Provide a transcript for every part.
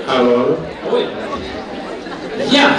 Hallå? Oj. Ja.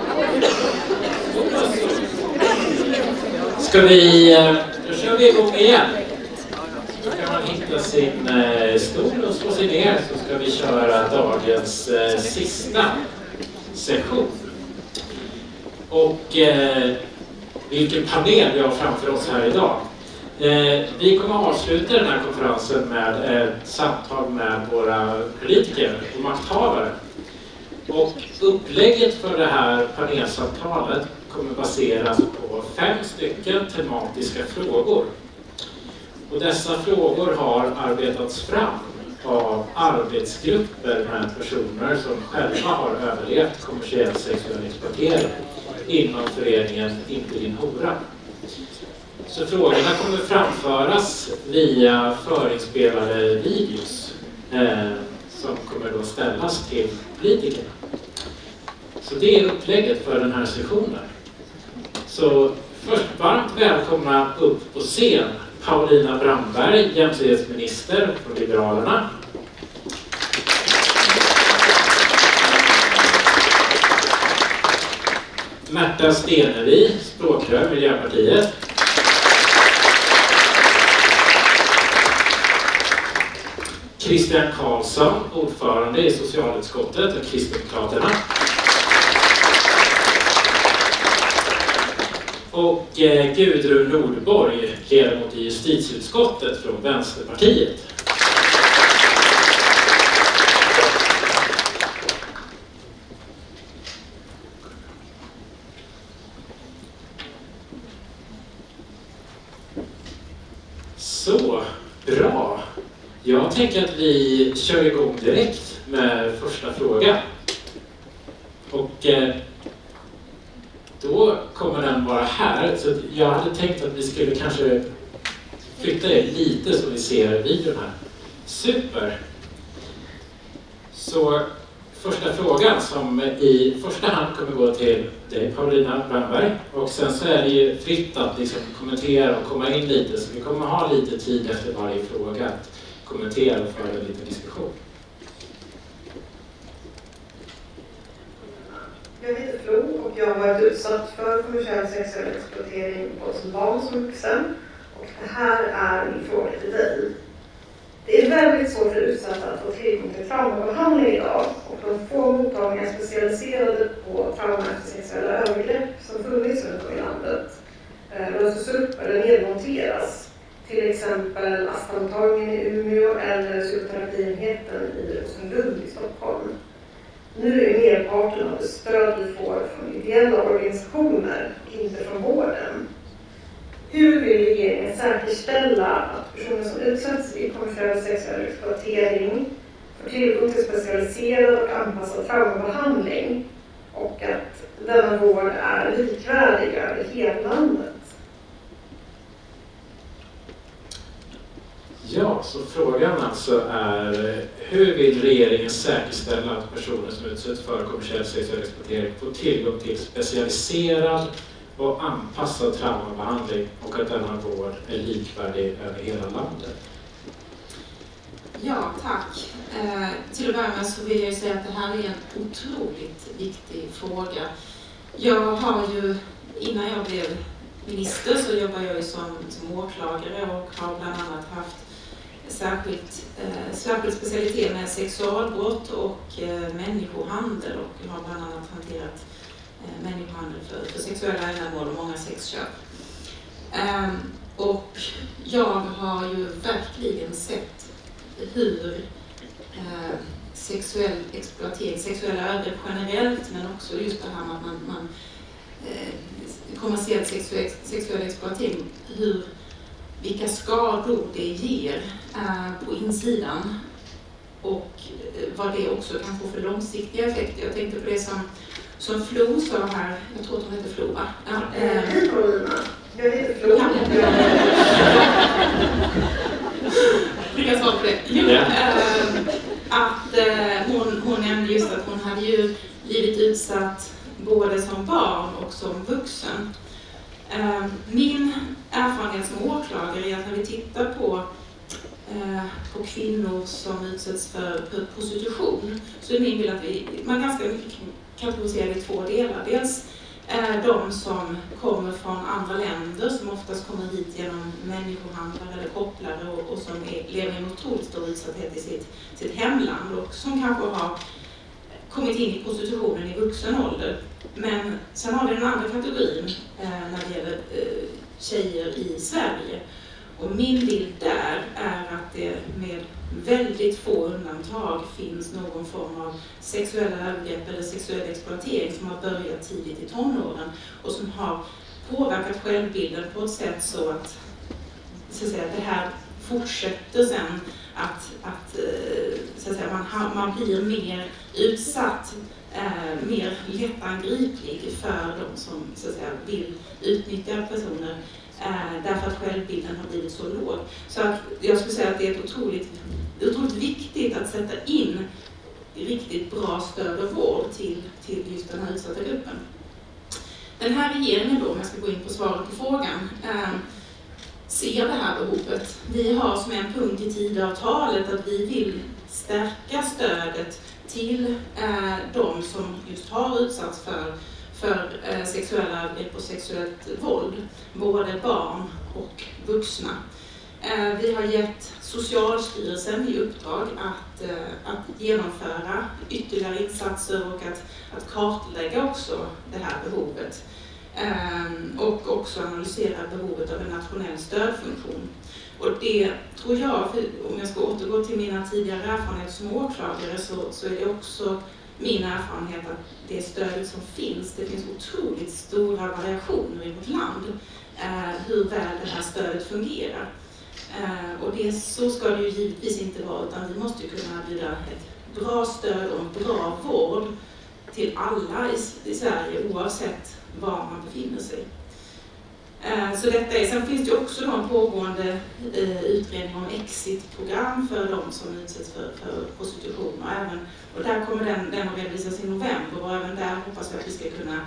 Ska vi... Då kör vi igång igen. Så kan man hitta sin stol och slå sig ner, så ska vi köra dagens sista session. Och vilken panel vi har framför oss här idag. Vi kommer att avsluta den här konferensen med ett samtal med våra politiker och makthavare. Och upplägget för det här panelsamtalet kommer baseras på 5 stycken tematiska frågor. Och dessa frågor har arbetats fram av arbetsgrupper med personer som själva har överlevt kommersiell sexuell exploatering inom föreningen Inte din hora. Så frågorna kommer framföras via förinspelade videos som kommer då ställas till politikerna. Så det är upplägget för den här sessionen. Så först varmt välkomna upp på scen Paulina Brandberg, jämställdhetsminister från Liberalerna. Märta Stenevi, språkrör, Miljöpartiet. Christian Karlsson, ordförande i socialutskottet och Kristdemokraterna. Och Gudrun Nordborg, ledamot i justitieutskottet från Vänsterpartiet. Så, bra. Jag tänker att vi kör igång direkt med första frågan. Och då kommer den vara här. Så jag hade tänkt att vi skulle kanske flytta det lite så vi ser videon här. Super! Så första frågan som i första hand kommer gå till dig, Paulina Brandberg. Och sen så är det ju fritt att liksom kommentera och komma in lite. Så vi kommer ha lite tid efter varje fråga att kommentera och föra lite diskussion. Jag heter Flo och jag har varit utsatt för kommersiell sexuell exploatering både som barn som vuxen. Och det här är min fråga till dig. Det är väldigt svårt för utsatta att få tillgång till traumabehandling idag. Och de få mottagningar specialiserade på trauma efter sexuella övergrepp som funnits runt om i landet löses upp eller nedmonteras. Till exempel astmamottagningen i Umeå eller psykoterapienheten i Rosengård i Stockholm. Nu är merparten av det stöd vi får från ideella organisationer, inte från vården. Hur vill regeringen säkerställa att personer som utsätts i kommersiell sexuell exploatering får tillgång till specialiserad och anpassad traumabehandling och att denna vård är likvärdig över hela landet? Ja, så frågan alltså är: hur vill regeringen säkerställa att personer som utsätts för kommersiell sexuell exploatering får tillgång till specialiserad och anpassad traumabehandling och att denna vård är likvärdig över hela landet? Ja, tack. Till att börja med så vill jag säga att det här är en otroligt viktig fråga. Jag har ju, innan jag blev minister så jobbar jag ju som åklagare och har bland annat haft särskild specialitet med sexualbrott och människohandel, och jag har bland annat hanterat människohandel för sexuella ändamål och många sexköp. Och jag har ju verkligen sett hur sexuell exploatering, sexuella övergrepp generellt, men också just det här med att man kommersiell sexuell exploatering, vilka skador det ger på insidan och vad det också kan få för långsiktiga effekter. Jag tänkte på det som Flo sa här, jag tror att hon heter Flo, va? Hej Paulina, jag heter Flo. Du kan svara på det. Jo, att hon nämnde just att hon hade ju blivit utsatt både som barn och som vuxen. Min erfarenhet som åklagare är att när vi tittar på på kvinnor som utsätts för prostitution, så är min bild att man ganska mycket kategoriserar i två delar. Dels de som kommer från andra länder, som oftast kommer hit genom människohandlare eller kopplare och som lever i en otroligt stor utsatthet i sitt hemland och som kanske har kommit in i prostitutionen i vuxen ålder. Men sen har vi den andra kategorin när det gäller tjejer i Sverige. Och min bild där är att det med väldigt få undantag finns någon form av sexuella övergrepp eller sexuell exploatering som har börjat tidigt i tonåren och som har påverkat självbilden på ett sätt så att det här fortsätter sen att man blir mer utsatt, mer lättangriplig för de som vill utnyttja personer därför att självbilden har blivit så låg. Så att jag skulle säga att det är otroligt viktigt att sätta in riktigt bra stöd och vård till just den här utsatta gruppen. Den här regeringen då, om jag ska gå in på svaret på frågan, ser det här behovet. Vi har som en punkt i Tidöavtalet att vi vill stärka stödet till de som just har utsatts för sexuella övergrepp och sexuellt våld, både barn och vuxna. Vi har gett Socialstyrelsen i uppdrag att genomföra ytterligare insatser och att kartlägga också det här behovet. Och också analysera behovet av en nationell stödfunktion. Och det tror jag, om jag ska återgå till mina tidigare erfarenheter som åklagare, så är det också min erfarenhet att det stödet som finns, det finns otroligt stora variationer i vårt land hur väl det här stödet fungerar. Och så ska det ju givetvis inte vara, utan vi måste kunna erbjuda ett bra stöd och en bra vård till alla i Sverige oavsett var man befinner sig. Så detta är, sen finns det också en pågående utredning om exitprogram för de som utsätts för prostitution. Och där kommer den att redovisas i november och även där hoppas jag att vi ska kunna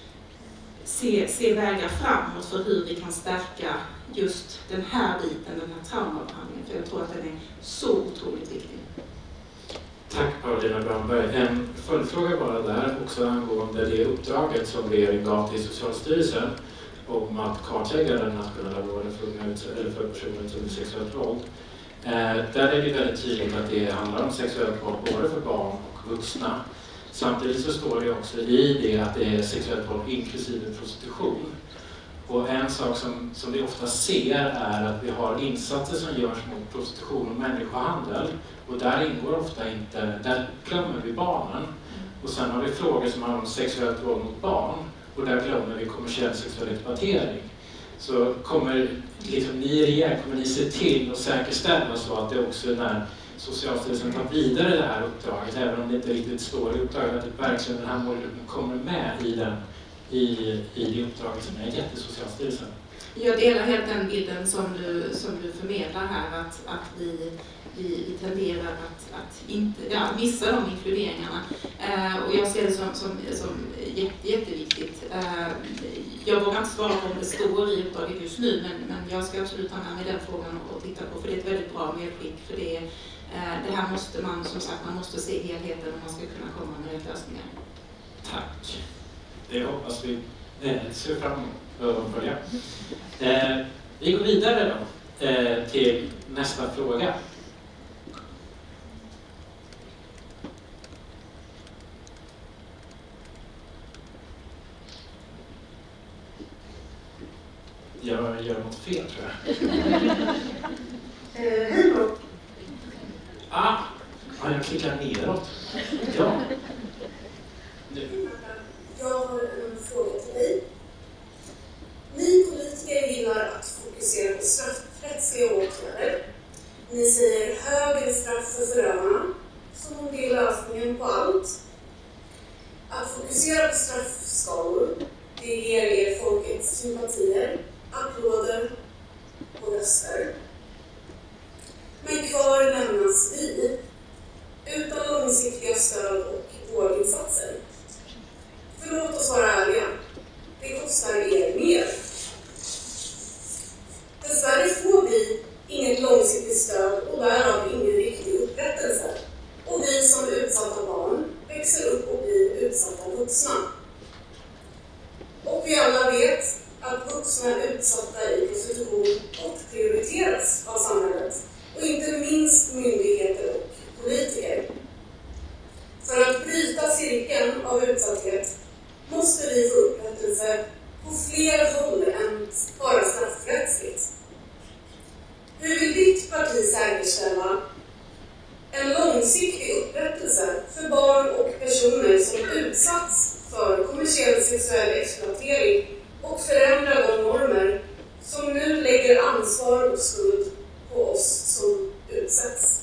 se vägar framåt för hur vi kan stärka just den här biten, den här traumabehandlingen. För jag tror att den är så otroligt viktig. Tack Paulina Brandberg. En följdfråga bara där, också angående det uppdraget som regeringen gav till Socialstyrelsen om att kartlägga den nationella vården för personer som sexuellt våld. Där är det väldigt tydligt att det handlar om sexuellt våld både för barn och vuxna. Samtidigt så står det också i det att det är sexuellt våld inklusive prostitution. Och en sak som vi ofta ser är att vi har insatser som görs mot prostitution och människohandel. Och där ingår ofta inte, där glömmer vi barnen. Och sen har vi frågor som handlar om sexuellt våld mot barn. Och där glömmer vi kommersiell sexuell exploatering. Så kommer ni se till att säkerställa så att det också när Socialstyrelsen tar vidare det här uppdraget, även om det inte riktigt står i uppdraget, att det verkligen den här målgruppen kommer med i det uppdraget som är gett till Socialstyrelsen. Jag delar helt den bilden som du förmedlar här, att vi tenderar att inte missa de inkluderingarna. Och jag ser det som jätteviktigt. Jag vågar inte svara på om det står i uppdraget just nu, men jag ska absolut ta med den frågan och titta på, för det är ett väldigt bra medskick. För det här måste man, som sagt, man måste se helheten om man ska kunna komma med rätt lösningar. Tack. Det hoppas vi ser fram emot att följa. Vi går vidare då till nästa fråga. Jag gör något fel, tror jag. Hej då. Jag klickar neråt. Ja. Nu. Jag har en fråga till dig. Ni politiker gillar att fokusera på straffrättsliga åtgärder. Ni säger högre straff för förövarna, som om det är lösningen på allt. Att fokusera på straffskalor, det ger er folkets sympatier, applåder och röster. Men kvar lämnas vi, utan långsiktiga stöd och vårdinsatser. För låt oss vara ärliga, det kostar er mer. Dessvärre får vi inget långsiktigt stöd och därav accepteras av samhället och inte minst myndigheter och politiker. För att bryta cirkeln av utsatthet måste vi få upprättelse på fler håll än bara straffrättsligt. Hur vill ditt parti säkerställa en långsiktig upprättelse för barn och personer som utsatts för kommersiell sexuell exploatering och förändra de normer som nu lägger ansvar och skuld på oss som utsätts?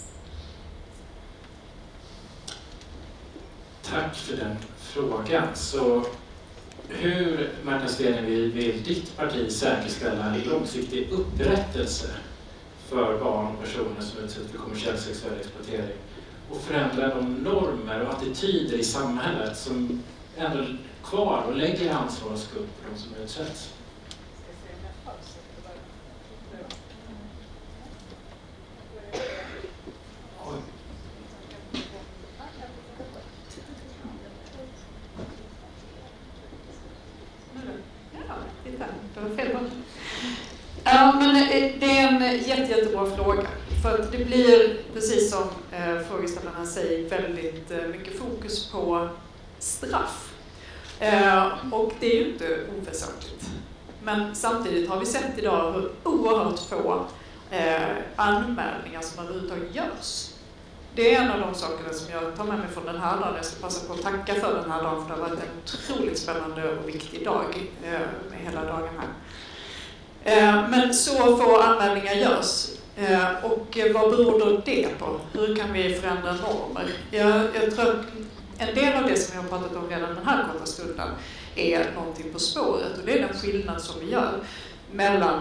Tack för den frågan. Så hur, Märta Stenevi, vill ditt parti säkerställa en långsiktig upprättelse för barn och personer som utsätts för kommersiell sexuell exploatering och förändra de normer och attityder i samhället som ändå är kvar och lägger ansvar och skuld på de som utsätts? Ja, men det är en jättebra fråga. För att det blir, precis som frågeställarna säger, väldigt mycket fokus på straff. Och det är ju inte oväsentligt. Men samtidigt har vi sett idag hur oerhört få anmälningar som överhuvudtaget görs. Det är en av de sakerna som jag tar med mig från den här dagen. Jag ska passa på att tacka för den här dagen, för det har varit en otroligt spännande och viktig dag med hela dagen här. Men så få anmälningar görs. Och vad beror då det på? Hur kan vi förändra normer? Jag tror att en del av det som jag har pratat om redan den här korta stunden är någonting på spåret. Och det är den skillnad som vi gör mellan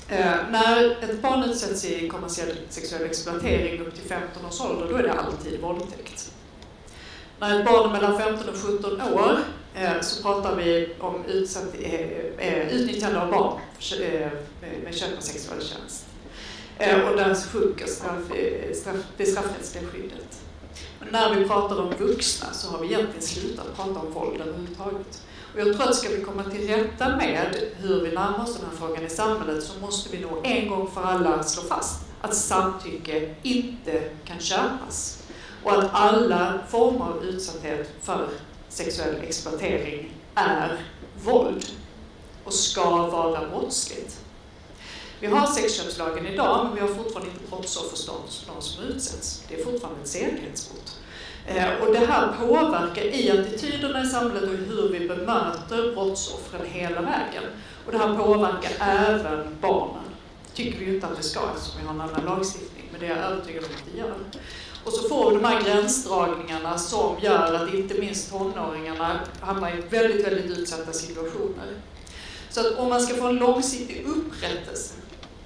när ett barn utsätts i kommersiell sexuell exploatering upp till 15 års ålder, då är det alltid våldtäkt. När ett barn är mellan 15 och 17 år så pratar vi om utnyttjande av barn med köp av sexuell tjänst. Och där sjunker det straffrättsliga skyddet. Men när vi pratar om vuxna så har vi egentligen slutat prata om våld överhuvudtaget. Och jag tror att ska vi komma till rätta med hur vi närmar oss den här frågan i samhället, så måste vi nog en gång för alla slå fast att samtycke inte kan köpas. Och att alla former av utsatthet för sexuell exploatering är våld och ska vara brottsligt. Vi har sexköpslagen idag, men vi har fortfarande inte brottsofferstatus för de som utsätts. Det är fortfarande ett sedlighetsbrott. Och det här påverkar i attityderna i samhället och hur vi bemöter brottsoffren hela vägen. Och det här påverkar även barnen. Tycker vi ju inte att det ska, eftersom vi har en annan lagstiftning, men det är jag övertygad om att det gör. Och så får vi de här gränsdragningarna som gör att inte minst tonåringarna hamnar i väldigt, väldigt utsatta situationer. Så att om man ska få en långsiktig upprättelse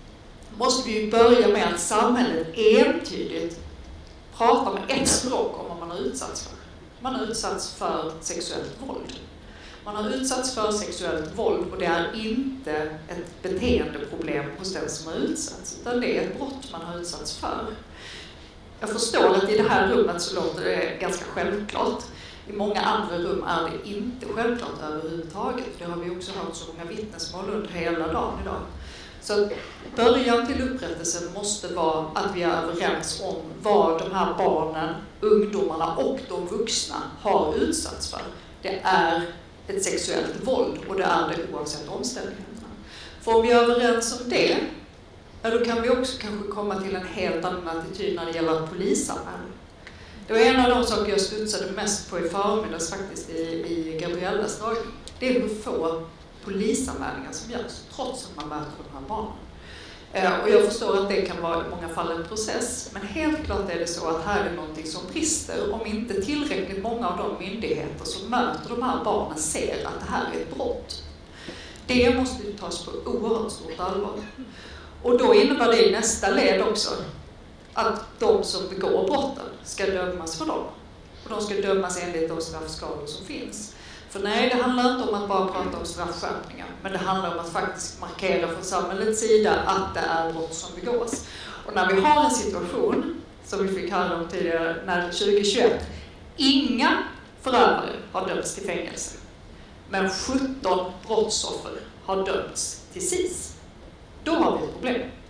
måste vi börja med att samhället entydigt pratar med ett språk om vad man har utsatts för. Man har utsatts för sexuellt våld. Man har utsatts för sexuellt våld och det är inte ett beteendeproblem hos den som har utsatts, utan det är ett brott man har utsatts för. Jag förstår att i det här rummet så låter det ganska självklart. I många andra rum är det inte självklart överhuvudtaget. Det har vi också hört så många vittnesmål under hela dagen idag. Så början till upprättelsen måste vara att vi är överens om vad de här barnen, ungdomarna och de vuxna har utsatts för. Det är ett sexuellt våld och det är det oavsett omständigheterna. För om vi är överens om det, då kan vi också kanske komma till en helt annan attityd när det gäller polisanmälan. Det var en av de saker jag studsade mest på i förmiddags faktiskt i Gabriellas dragning. Det är hur få polisanmälningar som görs, trots att man möter de här barnen. Och jag förstår att det kan vara i många fall en process, men helt klart är det så att här är någonting som brister om inte tillräckligt många av de myndigheter som möter de här barnen ser att det här är ett brott. Det måste ju tas på oerhört stort allvar. Och då innebär det i nästa led också att de som begår brotten ska dömas för dem. Och de ska dömas enligt de straffskalor som finns. För nej, det handlar inte om att bara prata om straffskärpningar, men det handlar om att faktiskt markera från samhällets sida att det är brott som begås. Och när vi har en situation, som vi fick höra om tidigare, när 2021 inga förövare har dömts till fängelse, men 17 brottsoffer har dömts till SIS. Då har vi ett problem.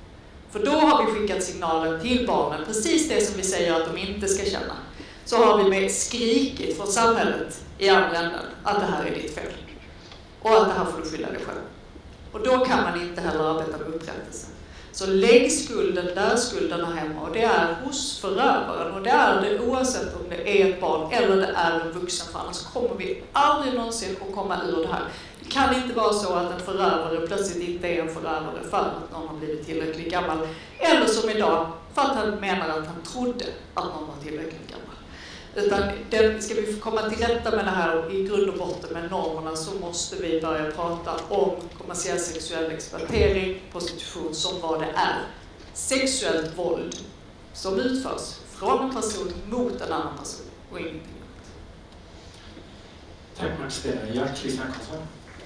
För då har vi skickat signalen till barnen, precis det som vi säger att de inte ska känna. Så har vi med skrikit från samhället i andra änden att det här är ditt fel. Och att det här får du skylla dig själv. Och då kan man inte heller arbeta med upprättelse. Så lägg skulden där skulden är hemma, och det är hos förövaren. Och det är det oavsett om det är ett barn eller det är en vuxen, för annars kommer vi aldrig någonsin att komma ur det här. Det kan inte vara så att en förövare plötsligt inte är en förövare för att någon har blivit tillräckligt gammal. Eller som idag, för att han menar att han trodde att någon var tillräckligt gammal. Utan ska vi komma till rätta med det här och i grund och botten med normerna, så måste vi börja prata om kommersiell sexuell exploatering, prostitution som vad det är. Sexuellt våld som utförs från en person mot en annan person och ingenting annat. Tack Max Stenberg. Gert Kristiansson.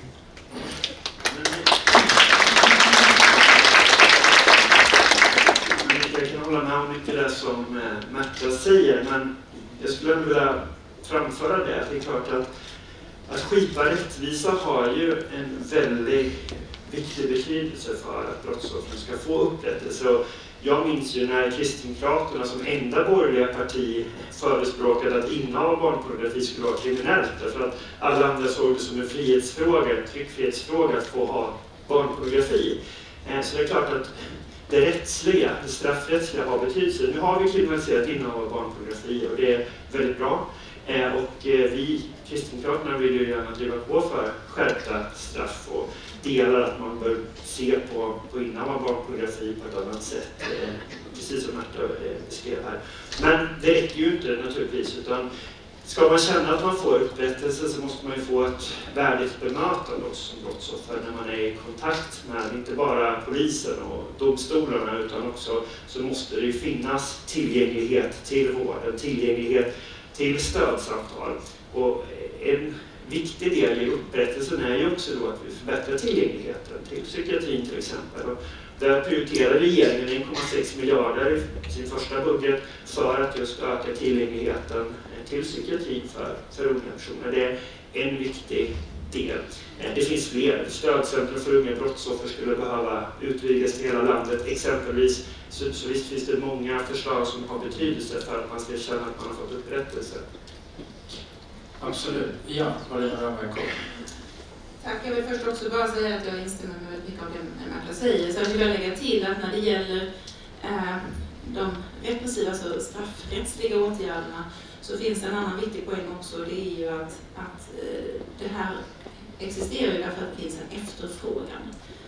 Jag kan hålla med om mycket det som Märta säger, men jag skulle vilja framföra det. Det är klart att skipa rättvisa har ju en väldigt viktig betydelse för att brottsoffren ska få upprättelse. Och jag minns ju när Kristdemokraterna som enda borgerliga parti förespråkade att innehav barnpornografi skulle vara kriminellt. Därför att alla andra såg det som en frihetsfråga, en tryckfrihetsfråga att få ha barnpornografi. Så det är klart att det rättsliga, det straffrättsliga har betydelse. Nu har vi kriminaliserat innehav av barnpornografi och det är väldigt bra. Och vi Kristdemokraterna vill ju gärna driva på för skärpta straff och delar att man bör se på innehav av barnpornografi på ett annat sätt. Precis som Märta beskrev här. Men det räcker ju inte naturligtvis, utan ska man känna att man får upprättelse så måste man ju få ett värdigt bemötande också som brottsoffer när man är i kontakt med inte bara polisen och domstolarna, utan också så måste det ju finnas tillgänglighet till vården, tillgänglighet till stödsamtal. Och en viktig del i upprättelsen är ju också då att vi förbättrar tillgängligheten till psykiatrin till exempel. Och där prioriterar regeringen 1,6 miljarder i sin första budget för att just öka tillgängligheten till psykiatrin för unga personer. Det är en viktig del. Det finns fler. Stödcentrum för unga brottsoffer skulle behöva utvidgas till hela landet exempelvis. Så visst finns det många förslag som har betydelse för att man ska känna att man har fått upprättelse. Absolut. Ja, Marina Ramberg. Tack. Jag vill först också bara säga att jag instämmer med mycket av det Märta säger. Så jag vill lägga till att när det gäller de repressiva, alltså straffrättsliga åtgärderna, så finns det en annan viktig poäng också. Det är ju att det här existerar ju därför att det finns en efterfrågan.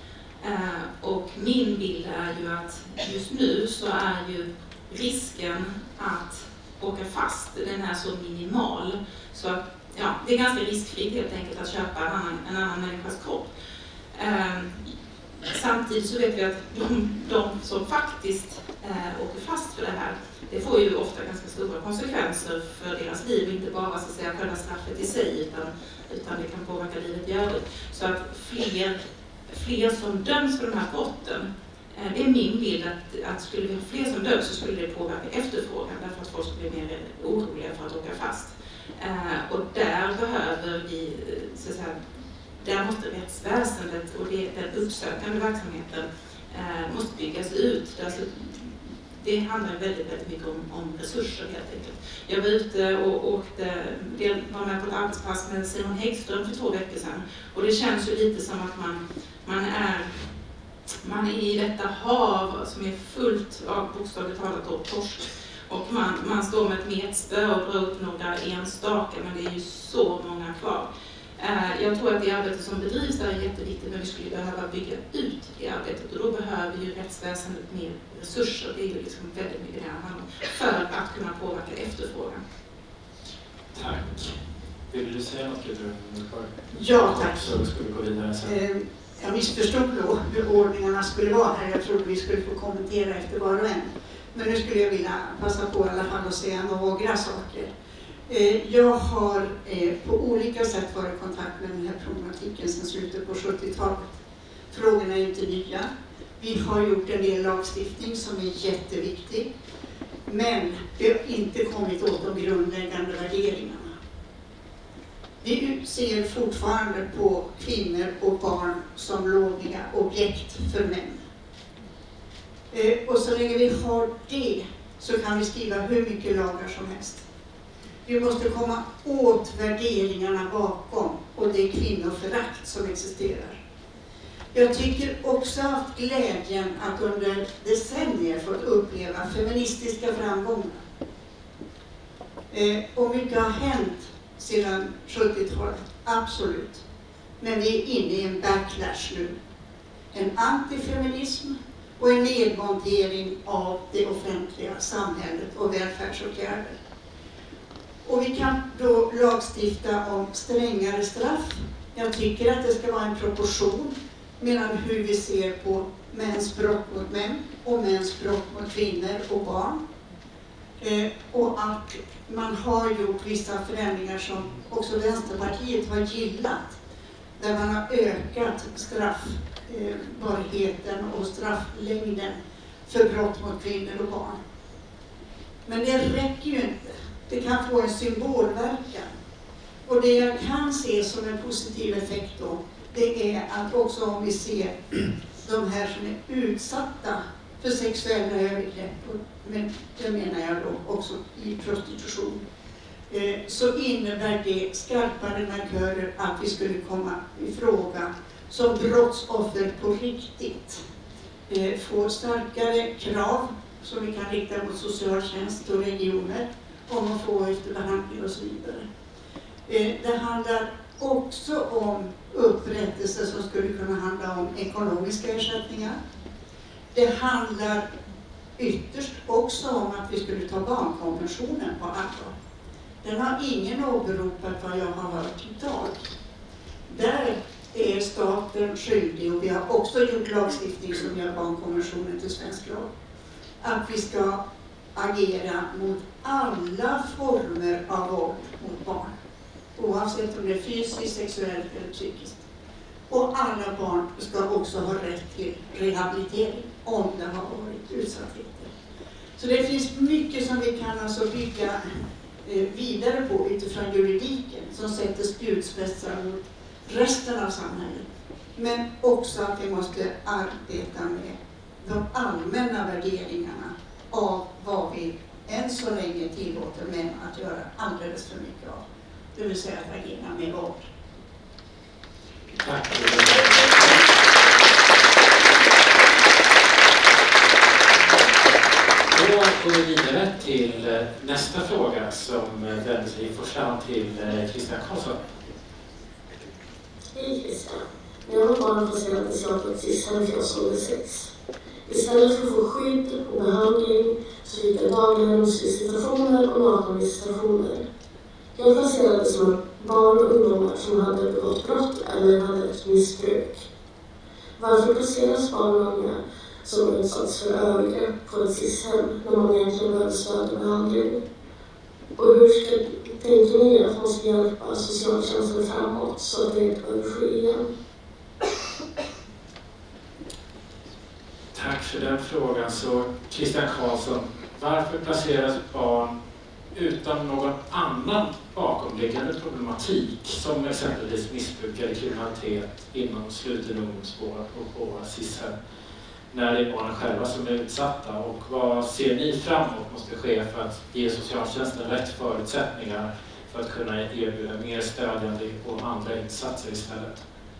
Och min bild är ju att just nu så är ju risken att åka fast, den är så minimal. Så att, ja, det är ganska riskfritt helt enkelt att köpa en annan människas kropp. Samtidigt så vet vi att de som faktiskt åker fast för det här, det får ju ofta ganska stora konsekvenser för deras liv, inte bara så att säga själva straffet i sig, utan det kan påverka livet i övrigt. Så att fler som döms för de här brotten, det är min bild att skulle vi ha fler som döms så skulle det påverka efterfrågan, därför att folk skulle bli mer oroliga för att åka fast. Och där behöver vi, så att säga, där måste rättsväsendet och den uppsökande verksamheten måste byggas ut. Alltså, det handlar väldigt, väldigt mycket om resurser helt enkelt. Jag var ute och var med på ett arbetspass med Simon Häggström för 2 veckor sedan. Och det känns ju lite som att man är i detta hav som är fullt av bokstavligt talat och torsk. Och man står med ett metspö och drar upp några enstaka, men det är ju så många kvar. Jag tror att det arbete som bedrivs där är jätteviktigt, men vi skulle behöva bygga ut det arbetet. Och då behöver ju rättsväsendet mer resurser. Det är ju liksom väldigt mycket det här handlar om, för att kunna påverka efterfrågan. Tack. Vill du säga något, Gudrun? Ja, tack. Så ska vi gå vidare sen. Jag missförstod då hur ordningarna skulle vara här. Jag trodde vi skulle få kommentera efter var och en. Men nu skulle jag vilja passa på i alla fall att säga några saker. Jag har på olika sätt varit i kontakt med den här problematiken sedan slutet på 70-talet. Frågorna är inte nya. Vi har gjort en del lagstiftning som är jätteviktig. Men vi har inte kommit åt de grundläggande värderingarna. Vi ser fortfarande på kvinnor och barn som lovliga objekt för män. Och så länge vi har det så kan vi skriva hur mycket lagar som helst. Vi måste komma åt värderingarna bakom, och det är kvinnoförakt som existerar. Jag tycker också haft glädjen att under decennier fått uppleva feministiska framgångar. Och mycket har hänt sedan 70-talet, absolut. Men vi är inne i en backlash nu. En antifeminism och en nedmontering av det offentliga samhället och välfärdsåtgärder. Och vi kan då lagstifta om strängare straff. Jag tycker att det ska vara en proportion mellan hur vi ser på mäns brott mot män och mäns brott mot kvinnor och barn. Och att man har gjort vissa förändringar som också Vänsterpartiet har gillat. Där man har ökat straffbarheten och strafflängden för brott mot kvinnor och barn. Men det räcker ju inte. Det kan få en symbolverkan. Och det jag kan se som en positiv effekt då, det är att också om vi ser de här som är utsatta för sexuella övergrepp, men det menar jag då också i prostitution, så innebär det skarpare markörer att vi skulle komma i fråga som brottsoffer på riktigt. Få starkare krav som vi kan rikta mot socialtjänst och regioner om att få efterbehandling och så vidare. Det handlar också om upprättelse som skulle kunna handla om ekonomiska ersättningar. Det handlar ytterst också om att vi skulle ta barnkonventionen på allvar. Den har ingen åberopat vad jag har hört idag. Där är staten skyldig, och vi har också gjort lagstiftning som gör barnkonventionen till svensk lag, att vi ska agera mot alla former av våld mot barn. Oavsett om det är fysiskt, sexuellt eller psykiskt. Och alla barn ska också ha rätt till rehabilitering om det har varit utsattheter. Så det finns mycket som vi kan alltså bygga vidare på utifrån juridiken som sätter spjutspetsar mot resten av samhället. Men också att vi måste arbeta med de allmänna värderingarna av vad vi än så länge tillåter män att göra alldeles för mycket av. Det vill säga att agera med våld. Tack. Då går vi vidare till nästa fråga som vänder sig i första hand till Christian Karlsson. Hej Christian. Jag var barn placerad i Slatopsis hem till oss ålder 6. Istället för att få skydd och behandling så fick jag dagliga rusvisitationer och nakenvisitationer. Jag placerades som barn och ungdomar som hade begått brott eller hade ett missbruk. Varför placeras barn och unga som utsatts för övergrepp på ett SIS-hem när man egentligen behöver stöd och behandling? Och hur tänker ni att man ska hjälpa socialtjänsten framåt så att det inte behöver ske igen? Tack för den frågan. Så Christian Karlsson, varför placeras barn utan någon annan bakomliggande problematik som exempelvis missbruk eller kriminalitet inom sluten ungdomsvård och på SIS-hem när det är barnen själva som är utsatta? Och vad ser ni framåt måste ske för att ge socialtjänsten rätt förutsättningar för att kunna erbjuda mer stödjande och andra insatser istället?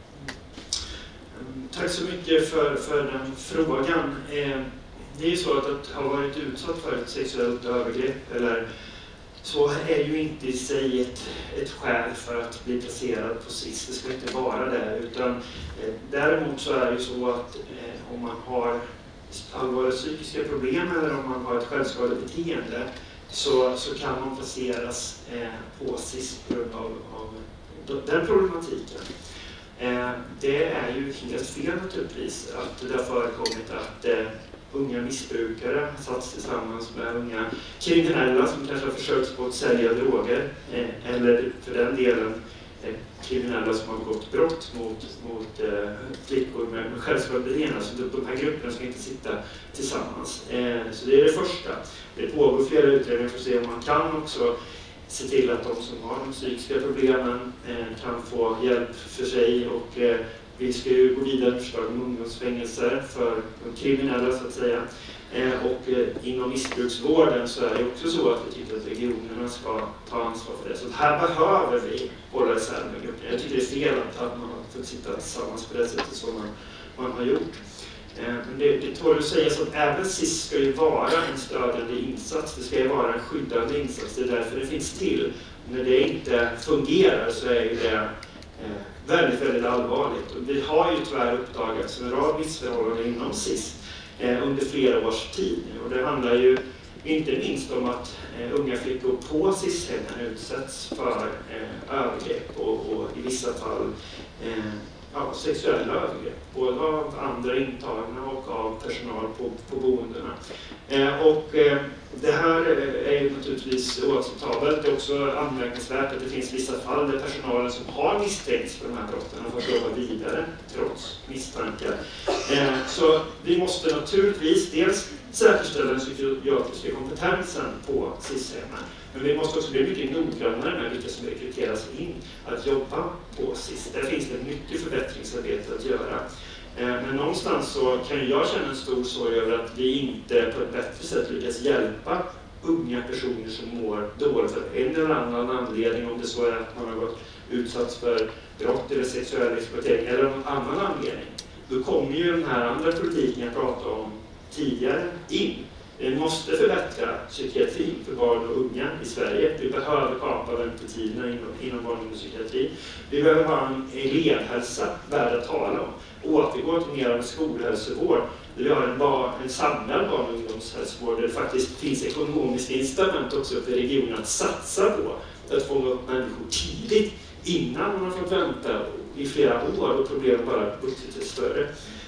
Tack så mycket för den frågan. Det är ju så att ha varit utsatt för ett sexuellt övergrepp eller så är ju inte i sig ett skäl för att bli placerad på SIS. Det ska inte vara det. Utan, däremot så är det ju så att om man har allvarliga psykiska problem eller om man har ett självskadebeteende så kan man placeras på SIS på grund av den problematiken. Det är ju helt fel naturligtvis att det har förekommit att unga missbrukare har satts tillsammans med unga kriminella som kanske har försökt på att sälja droger eller för den delen kriminella som har begått brott mot flickor med självskadebeteende. Så de här grupperna ska inte sitta tillsammans. Så det är det första. Det pågår flera utredningar för att se om man kan också se till att de som har de psykiska problemen kan få hjälp för sig och Vi ska ju gå vidare med förslag om ungdomsfängelser för de kriminella så att säga. Och inom missbruksvården så är det också så att vi tycker att regionerna ska ta ansvar för det. Så här behöver vi hålla isär med grupperna. Jag tycker det är fel att man har fått sitta tillsammans på det sättet som man har gjort. Men det tål att säga att även SIS ska ju vara en stödjande insats. Det ska ju vara en skyddande insats. Det är därför det finns till. När det inte fungerar så är ju det väldigt, väldigt allvarligt. Och vi har ju tyvärr uppdagats en rad missförhållanden inom SIS under flera års tid. Och det handlar ju inte minst om att unga flickor på SIS-hemmen utsätts för övergrepp och i vissa fall sexuella övergrepp, både av andra intagna och av personal på boendena. Det här är ju naturligtvis oacceptabelt. Det är också anmärkningsvärt att det finns vissa fall där personalen som har misstänkts för de här brotten har fått jobba vidare trots misstankar. Så vi måste naturligtvis dels säkerställa den psykiatriska kompetensen på SIS-hemmen. Men vi måste också bli mycket noggrannare med vilka som rekryteras in att jobba på SIS. Där finns det mycket förbättringsarbete att göra. Men någonstans så kan jag känna en stor sorg över att vi inte på ett bättre sätt lyckas hjälpa unga personer som mår dåligt för en eller annan anledning, om det så är att man har gått utsatt för brott eller sexuell exploatering eller någon annan anledning. Då kommer ju den här andra politiken jag pratade om tidigare in. Vi måste förbättra psykiatrin för barn och unga i Sverige. Vi behöver kapa väntetiderna inom barn och psykiatri. Vi behöver ha en elevhälsa värd att tala om. Återgå till mer av en skolhälsovård. Där vi har en samlad barn- och ungdomshälsovård där det faktiskt finns ekonomiska incitament också för regionen att satsa på att fånga upp människor tidigt innan man har fått vänta i flera år och problemen bara vuxit sig större.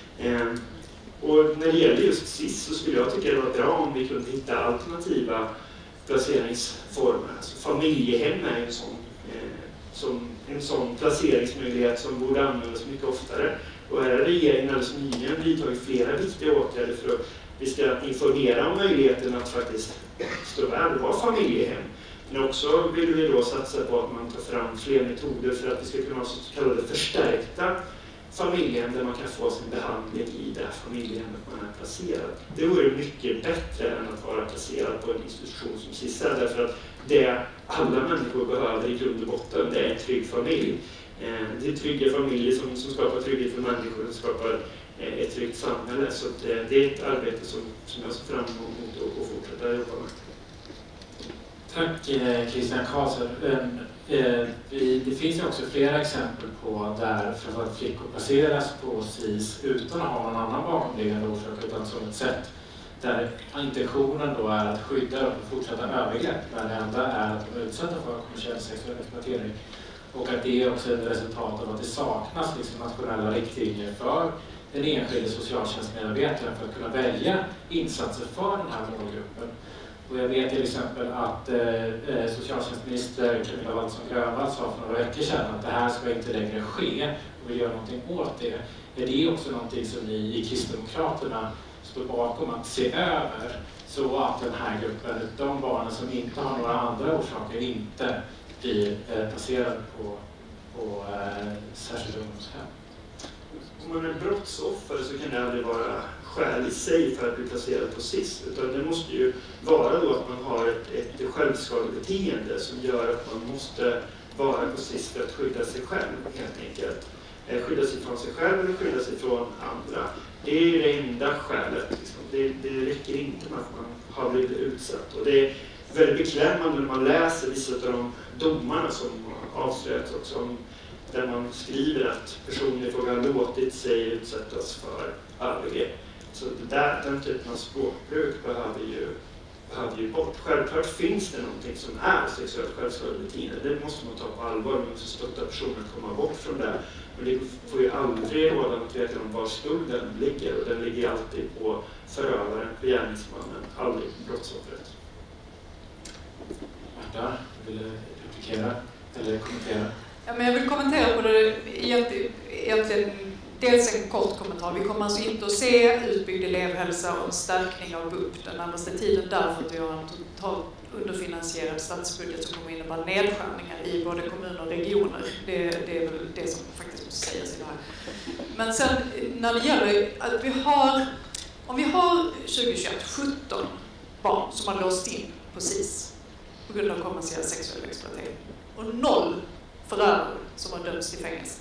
Och när det gäller just SIS så skulle jag tycka det var bra om vi kunde hitta alternativa placeringsformer. Alltså familjehem är en sån placeringsmöjlighet som borde användas mycket oftare. Och här har regeringen alldeles nyligen vidtagit flera viktiga åtgärder för att vi ska informera om möjligheten att faktiskt stå värd och vara familjehem. Men också vill vi då satsa på att man tar fram fler metoder för att vi ska kunna ha så kallade förstärkta familjehem där man kan få sin behandling i det familjehemmet man är placerad. Det vore mycket bättre än att vara placerad på en institution som SIS, därför att det alla människor behöver i grund och botten, det är en trygg familj. Det är trygga familjer som skapar trygghet för människor och skapar ett tryggt samhälle. Så det är ett arbete som jag ser fram emot att fortsätta jobba med. Tack Christian Karlsson. Det finns ju också flera exempel på där framförallt flickor placeras på SIS utan att ha någon annan bakomliggande orsak, utan som ett sätt där intentionen då är att skydda dem och fortsätta övergrepp, men det enda är att de är utsatta för kommersiell sexuell exploatering. Och att det är också ett resultat av att det saknas nationella riktlinjer för den enskilde socialtjänstmedarbetaren för att kunna välja insatser för den här målgruppen. Och jag vet till exempel att socialtjänstminister Camilla Waltersson Grönvall sa för några veckor sedan att det här ska inte längre ske och vi gör någonting åt det. Är det också någonting som ni i Kristdemokraterna står bakom att se över så att den här gruppen, de barnen som inte har några andra orsaker, inte blir placerade på särskilda ungdomshem? Om man är brottsoffer så kan det aldrig vara skäl i sig för att bli placerad på SIS, utan det måste ju vara då att man har ett självskadebeteende som gör att man måste vara på SIS för att skydda sig själv helt enkelt. Skydda sig från sig själv eller skydda sig från andra. Det är det enda skälet. Det räcker inte med att man har blivit utsatt. Och det är väldigt beklämmande när man läser vissa av de domarna som avslöjats också, där man skriver att personer får ha låtit sig utsättas för övergrepp. Så den typen av språkbruk behöver ju bort. Självklart finns det någonting som är sexuellt självskadebeteende. Det måste man ta på allvar. Man måste stötta personer att komma bort från det. Men det får ju aldrig råda något tvekan om var skulden ligger. Och den ligger alltid på förövaren, på gärningsmannen, aldrig på brottsoffret. Marta, vill du replikera eller kommentera? Ja, men jag vill kommentera på det egentligen dels en kort kommentar. Vi kommer alltså inte att se utbyggd elevhälsa och en stärkning av BUP den närmaste tiden därför att vi har en totalt underfinansierad statsbudget som kommer innebära nedskärningar i både kommuner och regioner. Det är väl det som faktiskt måste sägas i det här. Men sen när det gäller att om vi har 2021 17 barn som har låst in på SIS på grund av kommersiell sexuell exploatering och 0 förövare som har dömts till fängelse.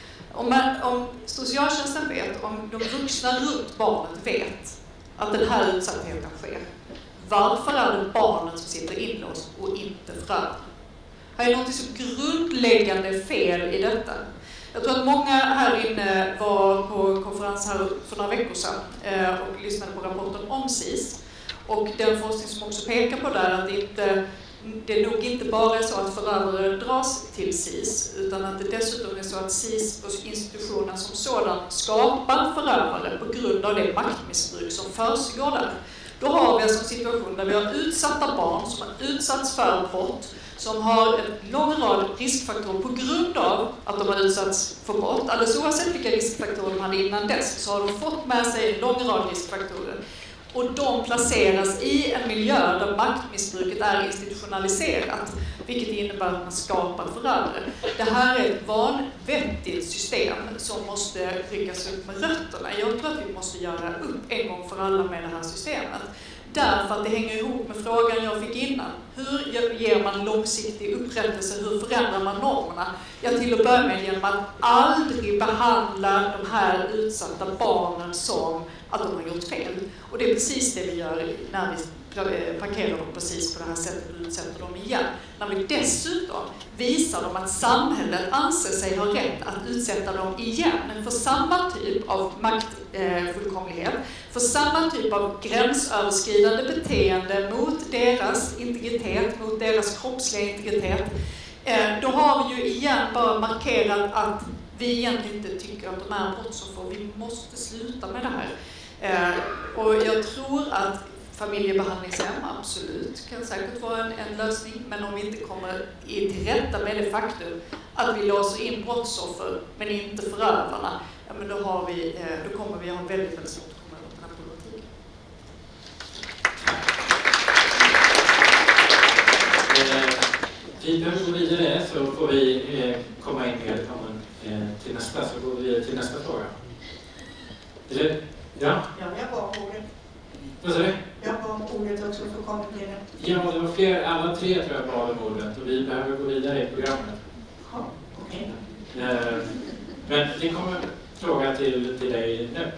Om socialtjänsten vet, om de vuxna runt barnet vet att den här utsattheten sker, varför är det barnet som sitter inlåst och inte förövaren? Här är något så grundläggande fel i detta. Jag tror att många här inne var på konferens här för några veckor sedan och lyssnade på rapporten om SIS. Och den forskning som också pekar på där att det nog inte bara är så att förövare dras till SIS utan att det dessutom är så att SIS och institutionen som sådan skapar förövare på grund av det maktmissbruk som försiggår där. Då har vi alltså en situation där vi har utsatta barn som har utsatts för brott, som har en lång rad riskfaktorer på grund av att de har utsatts för brott. Alldeles oavsett vilka riskfaktorer de hade innan dess så har de fått med sig en lång rad riskfaktorer. Och de placeras i en miljö där maktmissbruket är institutionaliserat, vilket innebär att man skapar förövare. Det här är ett vanvettigt system som måste ryckas upp med rötterna. Jag tror att vi måste göra upp en gång för alla med det här systemet. Därför att det hänger ihop med frågan jag fick innan. Hur ger man långsiktig upprättelse? Hur förändrar man normerna? Jag till att börja med genom att aldrig behandla de här utsatta barnen som att de har gjort fel. Och det är precis det vi gör när vi parkerar dem precis på det här sättet och utsätter dem igen. När vi dessutom visar dem att samhället anser sig ha rätt att utsätta dem igen för samma typ av maktfullkomlighet, för samma typ av gränsöverskridande beteende mot deras integritet, mot deras kroppsliga integritet. Då har vi ju igen bara markerat att vi egentligen inte tycker att de är brottsoffer. Vi måste sluta med det här. Och jag tror att familjebehandlingshem absolut kan säkert vara en lösning, men om vi inte kommer till rätta med det faktum att vi låser in brottsoffer men inte förövarna, ja, men då kommer vi ha väldigt, väldigt svårt att komma åt den här problematiken. Vi behöver gå vidare så får vi komma in med till nästa, så går vi till nästa fråga. Eller? Ja? Ja, jag var på ordet. Vad sa du? Jag var på ordet också för att kommentera. Ja, det var fler, alla tre tror jag bad om ordet och vi behöver gå vidare i programmet. Ja, okej. Men det kommer en fråga till dig nu.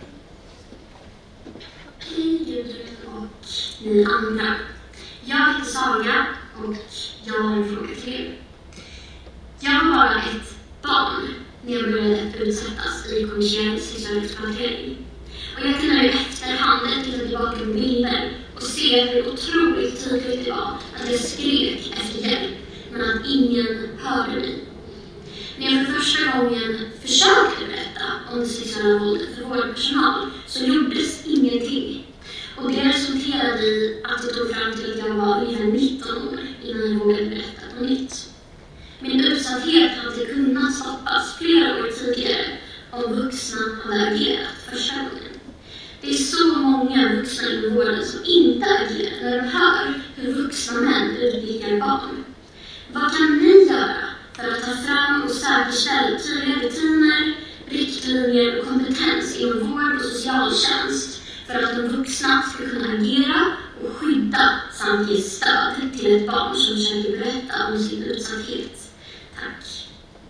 Hej Gudrun och ni andra. Jag heter Saga och jag har en fråga till er. Jag var bara ett barn när jag började utsättas i kommersiell sexuell exploatering. Och jag kan nu i efterhand titta tillbaka på bilder och se hur otroligt tydligt det var att jag skrek efter hjälp, men att ingen hörde mig. När jag för första gången försökte berätta om det sexuella våldet för vårdpersonal så gjordes ingenting. Och det resulterade i att det tog fram till att jag var ungefär 19 år innan jag vågade berätta på nytt. Min utsatthet hade kunnat stoppas flera år tidigare om vuxna hade agerat första gången. Det är så många vuxna inom vården som inte agerar när de hör hur vuxna män utnyttjar barn. Vad kan ni göra för att ta fram och säkerställa tydliga rutiner, riktlinjer och kompetens inom vård och socialtjänst för att de vuxna ska kunna agera och skydda samt ge stöd till ett barn som försöker berätta om sin utsatthet? Tack.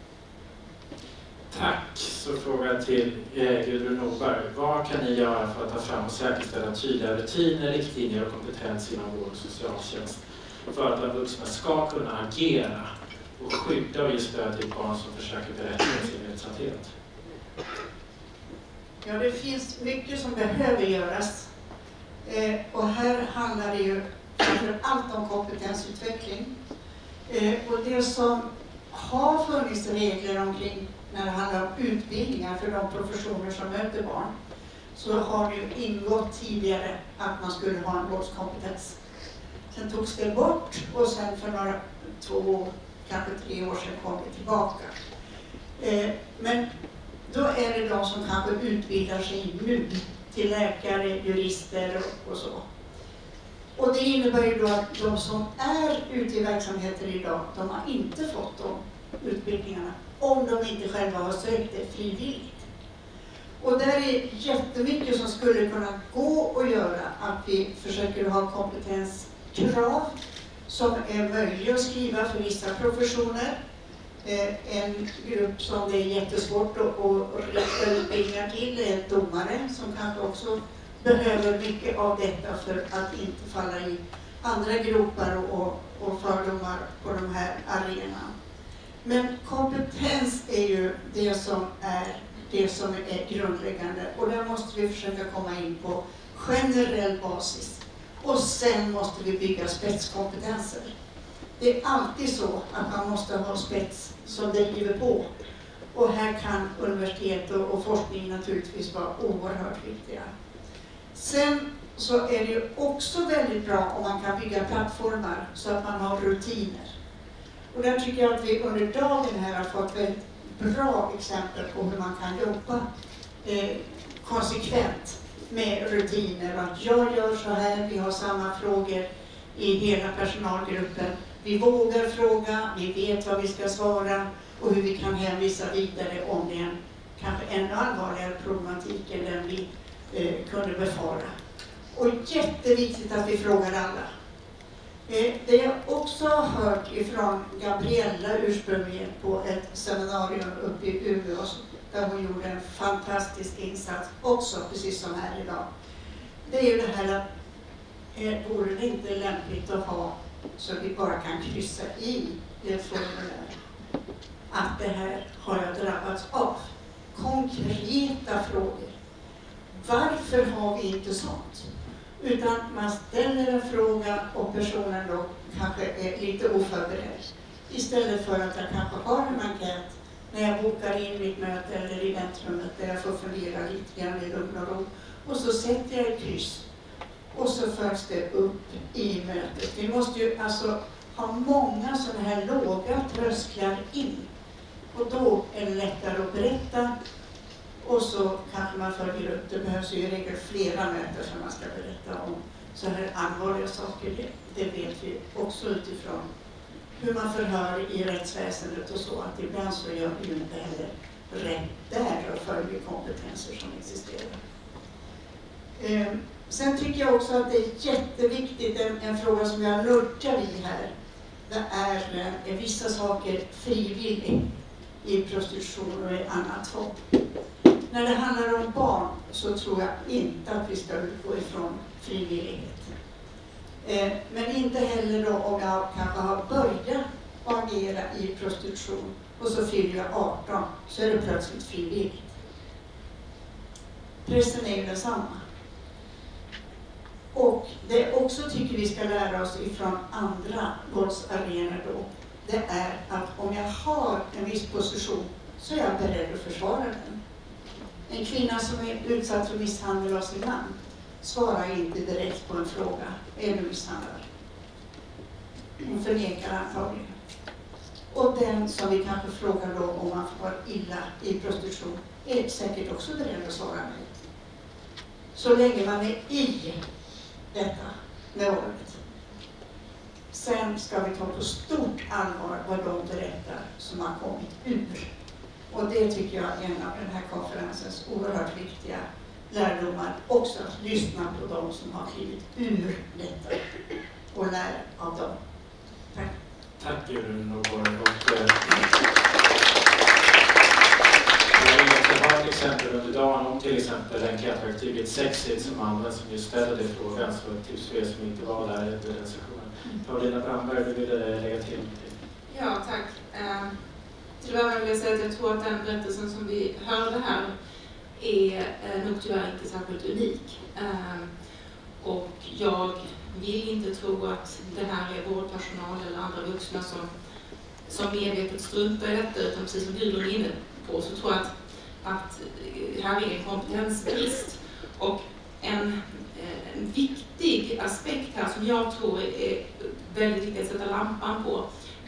Tack. Så fråga till Gudrun Norberg. Vad kan ni göra för att ta fram och säkerställa tydliga rutiner, riktlinjer och kompetens inom vård och socialtjänst för att de vuxna ska kunna agera och skydda och ge stöd till barn som försöker berätta om sin utsatthet? Ja, det finns mycket som behöver göras. Och här handlar det ju framför allt om kompetensutveckling. Och det som har funnits regler omkring när det handlar om utbildningar för de professioner som möter barn, så har det ju ingått tidigare att man skulle ha en vårdskompetens. Sen togs det bort och sen för 2, kanske 3 år sedan kom det tillbaka. Men då är det de som kanske utbildar sig nu till läkare, jurister och så. Och det innebär ju då att de som är ute i verksamheter idag, de har inte fått de utbildningarna om de inte själva har sökt det frivilligt. Och där är jättemycket som skulle kunna gå och göra att vi försöker ha kompetenskrav som är möjliga att skriva för vissa professioner. En grupp som det är jättesvårt att rikta utbildningar till är domare som kanske också behöver mycket av detta för att inte falla i andra gropar och fördomar på de här arenorna. Men kompetens är ju det som är grundläggande, och där måste vi försöka komma in på generell basis. Och sen måste vi bygga spetskompetenser. Det är alltid så att man måste ha spets som driver på. Och här kan universitet och forskning naturligtvis vara oerhört viktiga. Sen så är det ju också väldigt bra om man kan bygga plattformar så att man har rutiner. Och där tycker jag att vi under dagen här har fått väldigt bra exempel på hur man kan jobba konsekvent med rutiner. Att jag gör så här, vi har samma frågor i hela personalgruppen. Vi vågar fråga, vi vet vad vi ska svara och hur vi kan hänvisa vidare om det är en kanske ännu allvarligare problematik än den vi kunde befara. Och jätteviktigt att vi frågar alla. Det jag också har hört ifrån Gabriella ursprungligen på ett seminarium uppe i Umeå där hon gjorde en fantastisk insats också, precis som här idag. Det är ju det här att vore det inte lämpligt att ha så vi bara kan kryssa i det formulär att det här har jag drabbats av. Konkreta frågor. Varför har vi inte sånt? Utan man ställer en fråga och personen då kanske är lite oförberedd. Istället för att jag kanske har en enkät när jag bokar in mitt möte eller i väntrummet där jag får fundera lite grann i lugn och ro. Och så sätter jag ett kryss. Och så förs det upp i mötet. Vi måste ju alltså ha många sådana här låga trösklar in. Och då är det lättare att berätta. Och så kanske man följer upp. Det behövs ju i regel flera möten som man ska berätta om så här allvarliga saker. Det vet vi också utifrån hur man förhör i rättsväsendet och så. Att ibland så gör vi ju inte heller rätt där och följer kompetenser som existerar. Sen tycker jag också att det är jätteviktigt, en fråga som jag nuddar vid här. Det är vissa saker frivilligt i prostitution och i annat tvång. När det handlar om barn så tror jag inte att vi ska utgå ifrån frivillighet. Men inte heller då om jag kanske har börjat agera i prostitution och så fyller jag 18 så är det plötsligt frivilligt. Pressen är ju densamma. Och det också tycker vi ska lära oss ifrån andra våldsarenor då, det är att om jag har en viss position så är jag beredd att försvara den. En kvinna som är utsatt för misshandel av sin man svarar inte direkt på en fråga, är du misshandlad? Hon förnekar antagligen. Och den som vi kanske frågar då om man får illa i prostitution är säkert också beredd att svara nej. Så länge man är i detta med våldet. Sen ska vi ta på stort allvar vad de berättar som har kommit ur. Och det tycker jag är en av den här konferensens oerhört viktiga lärdomar. Också att lyssna på de som har klivit ur detta och lära av dem. Tack. Tack Gudrun Norborg. Jag har ett exempel under dagen om till exempel enkätverktyget Sexit som används som just ställde frågan, så ett tips för er som inte var där under den sessionen. Paulina Brandberg, du ville lägga till? Ja, tack. Till att börja vill jag säga att jag tror att den berättelsen som vi hörde här är nog tyvärr inte särskilt unik. Och jag vill inte tro att det här är vårdpersonal eller andra vuxna som medvetet struntar i detta, utan precis som Gudrun är inne på så tror jag att här är en kompetensbrist. Och en viktig aspekt här som jag tror är väldigt viktigt att sätta lampan på,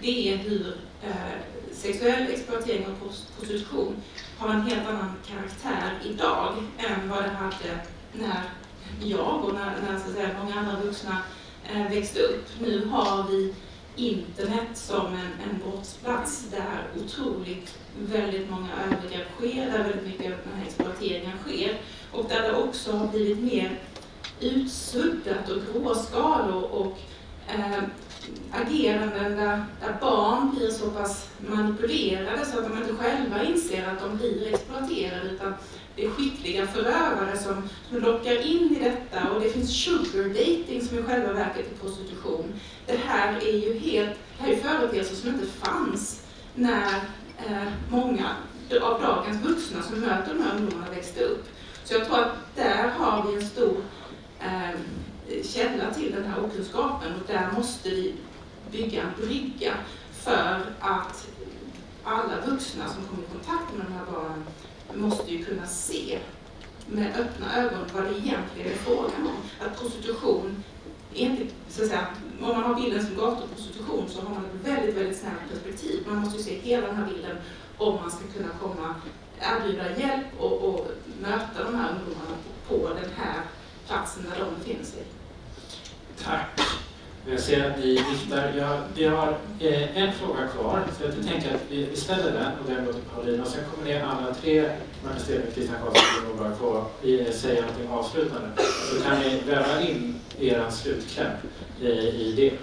det är hur sexuell exploatering och prostitution har en helt annan karaktär idag än vad det hade när jag och när så att säga, många andra vuxna växte upp. Nu har vi internet som en brottsplats där väldigt många övergrepp sker, där väldigt mycket av den här exploateringen sker och där det också har blivit mer utsuddat och gråskalor och ageranden där barn blir så pass manipulerade så att de inte själva inser att de blir exploaterade, utan det är skickliga förövare som lockar in i detta, och det finns sugar dating som i själva verket är prostitution. Det här är ju företeelser som inte fanns när många av dagens vuxna som möter de här ungdomarna växte upp. Så jag tror att där har vi en stor källa till den här okunskapen, och där måste vi bygga en brygga för att alla vuxna som kommer i kontakt med de här barnen måste ju kunna se med öppna ögon vad det egentligen är frågan om. Att prostitution är inte, så att säga, om man har bilden som gatuprostitution så har man ett väldigt, väldigt snävt perspektiv. Man måste ju se hela den här bilden om man ska kunna erbjuda hjälp och möta de här ungdomarna på den här platsen där de befinner sig. Tack. Jag ser att ni viftar. Vi har en fråga kvar, så jag tänker att vi ställer den och den går till Paulina. Och sen kommer ni alla tre, Martin Sten och Christian Karlsson, och bara få säga någonting avslutande. Så kan ni väva in er slutkläm i det.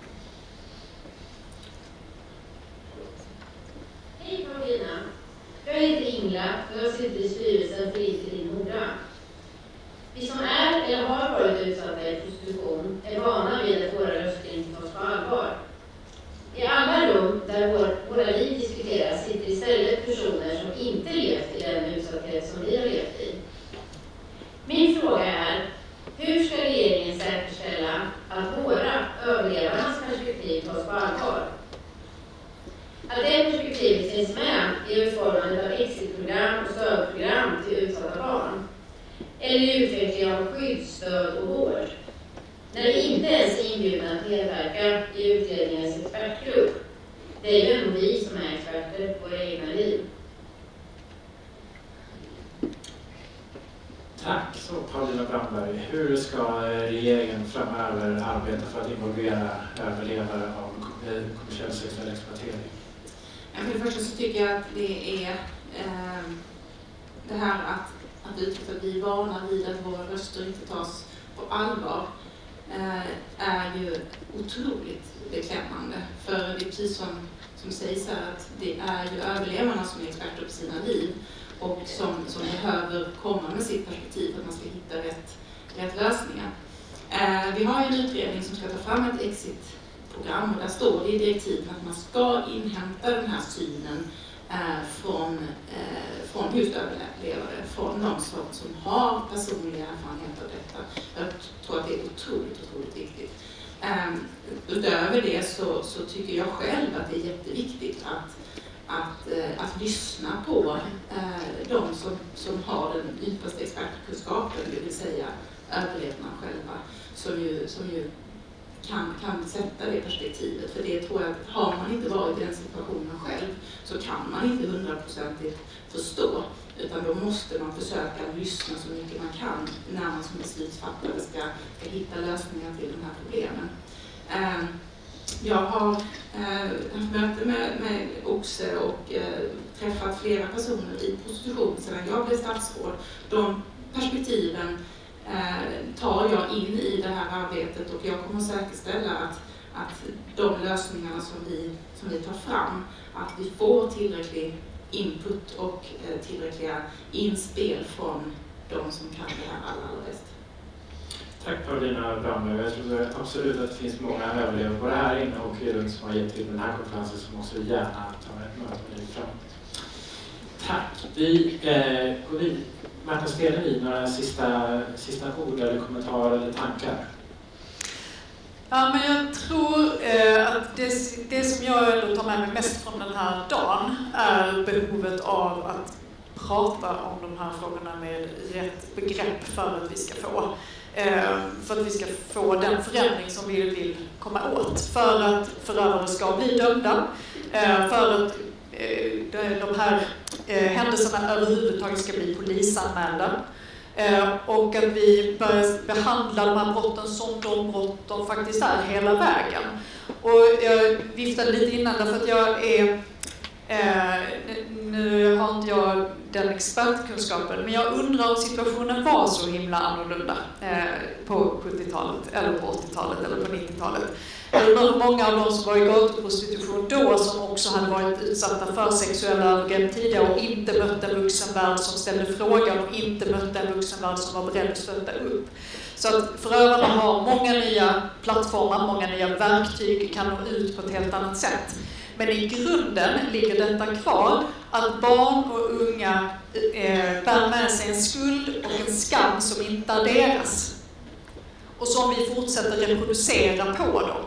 Hej Paulina. Jag heter Ingla och jag sitter i styrelsen för Inte din hora. Vi som är eller har varit utsatta i prostitution är vana vid att våra röster inte tas på allvar. I alla rum där våra liv diskuteras sitter istället personer som inte levt i den utsatthet som vi har levt i. Min fråga är, hur ska regeringen säkerställa att våra överlevarnas perspektiv tas på allvar? Att det perspektivet finns med i utformandet av exitprogram och stödprogram till utsatta barn. Eller i utveckling av skyddsstöd och vård. När vi inte ens är inbjudna att medverka i utredningens expertgrupp. Det är ju ändå vi som är experter på våra egna liv. Tack så Paulina Brandberg. Hur ska regeringen framöver arbeta för att involvera överlevare av kommersiell sexuell exploatering? För det första så tycker jag att det är det här att utifrån att vi är vana vid att våra röster inte tas på allvar är ju otroligt beklämmande. För det är precis som sägs här, att det är ju överlevarna som är experter på sina liv och som behöver komma med sitt perspektiv för att man ska hitta rätt lösningar. Vi har ju en utredning som ska ta fram ett exitprogram, och där står det i direktiven att man ska inhämta den här synen från just överlevare, från de som har personliga erfarenheter av detta. Jag tror att det är otroligt viktigt. Utöver det så tycker jag själv att det är jätteviktigt att lyssna på de som har den djupaste expertkunskapen, det vill säga överlevarna själva, som ju kan sätta det perspektivet. För det tror jag att har man inte varit i den situationen själv så kan man inte 100% förstå, utan då måste man försöka lyssna så mycket man kan när man som beslutsfattare ska hitta lösningar till de här problemen. Jag har haft möte med OXE och träffat flera personer i prostitution sedan jag blev statsråd. De perspektiven tar jag in i det här arbetet, och jag kommer att säkerställa att de lösningarna som vi tar fram, att vi får tillräcklig input och tillräckliga inspel från de som kan det här allra bäst. Tack Paulina Brandberg. Jag tror absolut att det finns många överlevare både här inne och runt som har gett till den här konferensen som också gärna tar ett möte med dig fram. Tack. Vi går vidare. Martin Sten, några sista ord eller kommentarer eller tankar? Ja, men jag tror att det som jag ändå tar med mig mest från den här dagen är behovet av att prata om de här frågorna med rätt begrepp för att vi ska få för att vi ska få den förändring som vi vill komma åt, för att förövare ska bli dömda, för att de här händelserna överhuvudtaget ska bli polisanmälda, och att vi börjar behandla de här brotten som de brott de faktiskt är hela vägen. Och jag viftade lite innan därför att jag är nu har inte jag den expertkunskapen, men jag undrar om situationen var så himla annorlunda på 70-talet eller på 80-talet eller på 90-talet. Jag undrar hur många av de som var i gatuprostitution då som också hade varit utsatta för sexuella övergrepp tidigare och inte mötte en vuxenvärld som ställde frågan och inte mötte en vuxenvärld som var beredd att stötta upp. Så att förövarna har många nya plattformar, många nya verktyg, kan nå ut på ett helt annat sätt. Men i grunden ligger detta krav att barn och unga bär med sig en skuld och en skam som inte är deras. Och som vi fortsätter reproducera på dem.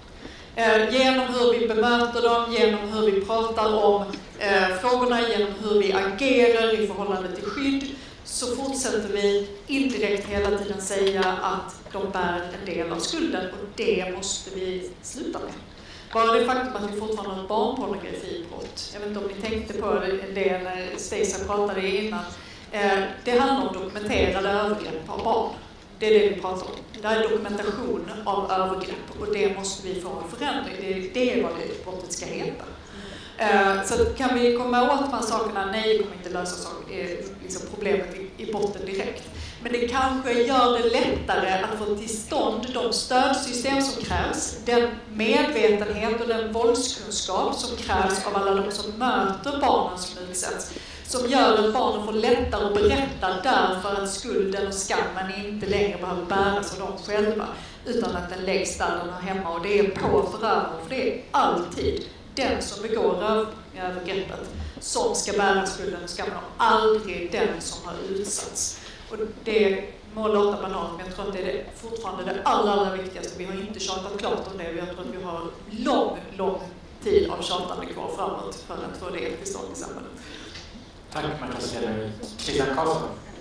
Genom hur vi bemöter dem, genom hur vi pratar om frågorna, genom hur vi agerar i förhållande till skydd, så fortsätter vi indirekt hela tiden säga att de bär en del av skulden, och det måste vi sluta med. Bara det faktum att vi fortfarande har ett barnpornografibrott. Jag vet inte om ni tänkte på det när Stacey pratade innan. Det handlar om dokumenterade övergrepp av barn. Det är det vi pratar om. Det är dokumentation av övergrepp, och det måste vi få en förändring. Det är vad det brottet ska heta. Så kan vi komma åt de här sakerna? Nej, det kommer inte lösa liksom problemet i botten direkt. Men det kanske gör det lättare att få till stånd de stödsystem som krävs, den medvetenhet och den våldskunskap som krävs av alla de som möter barnen som utsätts, som gör att barnen får lättare att berätta därför att skulden och skammen inte längre behöver bäras av dem själva, utan att den läggs där den har hemma, och det är på förövaren, för det är alltid den som begår övergreppet som ska bära skulden och skammen, och aldrig den som har utsatts. Och det må låta banalt, men jag tror att det är fortfarande det allra viktigaste. Vi har inte tjatat klart om det. Jag tror att vi har lång tid av tjatande kvar framåt för att få det till stånd i samhället. Tack, Martin. Christian Karlsson.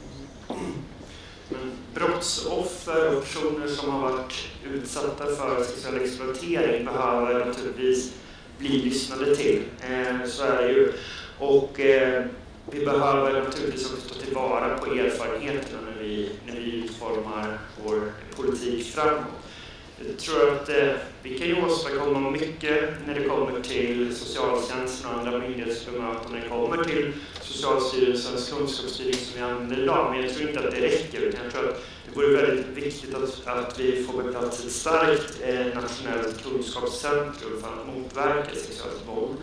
Brottsoffer och personer som har varit utsatta för sexuell exploatering behöver naturligtvis bli lyssnade till. Så är det ju. Och vi behöver naturligtvis också ta tillvara på erfarenheterna när vi utformar vår politik framåt. Jag tror att vi kan ju åstadkomma mycket när det kommer till socialtjänsten och andra myndighetsbemötanden, när det kommer till Socialstyrelsens kunskapsstyrning som vi använder idag. Men jag tror inte att det räcker, utan jag tror att det vore väldigt viktigt att vi får på plats ett starkt nationellt kunskapscentrum för att motverka sexuellt våld.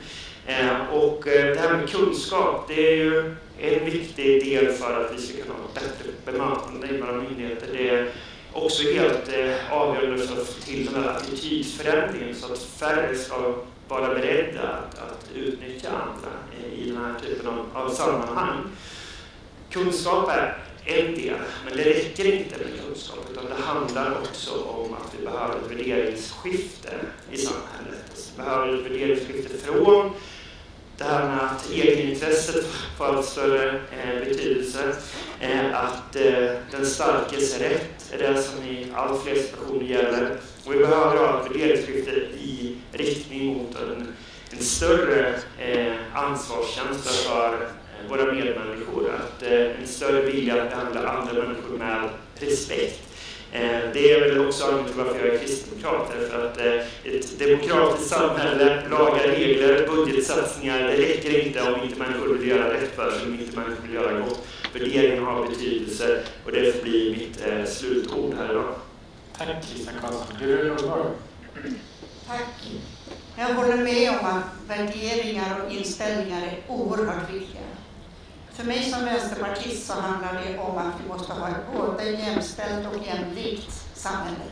Och det här med kunskap, det är ju en viktig del för att vi ska kunna ha ett bättre bemötande i våra myndigheter. Det är också helt avgörande för att få till den här attitydförändringen, så att färre ska vara beredda att utnyttja andra i den här typen av sammanhang. Kunskap är en del, men det räcker inte med kunskap, utan det handlar också om att vi behöver ett värderingsskifte i samhället. Vi behöver ett värderingsskifte från det här med att egenintresset får allt större betydelse, att den starkes rätt är det som i allt fler situationer gäller. Och vi behöver ha ett värderingsskifte i riktning mot en större ansvarskänsla för våra medmänniskor, att en större vilja att behandla andra människor med respekt. Det är väl också anledningen till varför jag är kristdemokrat, för att ett demokratiskt samhälle, lagar, regler, budgetsatsningar, det räcker inte om inte människor vill göra rätt för sig, om inte människor vill göra gott. Värderingen har betydelse, och det får bli mitt slutord här idag. Tack, Christian Karlsson. Tack. Jag håller med om att värderingar och inställningar är oerhört viktiga. För mig som vänsterpartist så handlar det om att vi måste ha ett både jämställt och jämlikt samhälle.